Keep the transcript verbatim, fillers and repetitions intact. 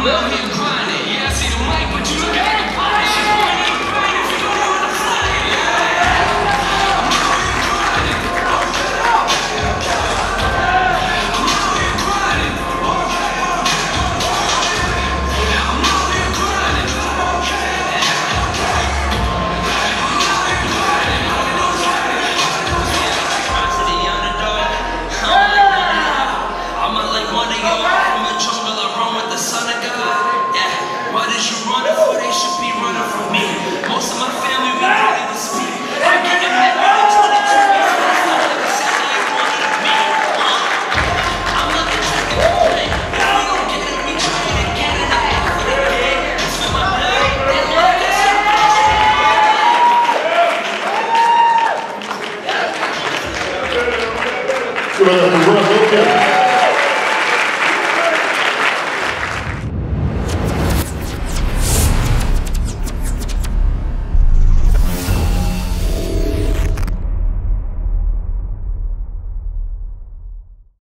out here grinding. Yeah, I see the mic, but you look like a pie. She going in the pain if you don't know how to fly it. I'm out here grinding. I'm out here grinding. I'm out here grinding. To the underdog, I don't like none of that. I'm not like one of y'all from the jungle. I run with the son of God. Yeah, what is you running for? They should be running from me. Most of my family, we can't even speak. I'm getting married at twenty-two. Like I said, I ain't one of the me. I'm looking back at the play. If we don't get it, we try it again. And I ain't for the game. It's for my blood. They love that shit. Good, well, okay.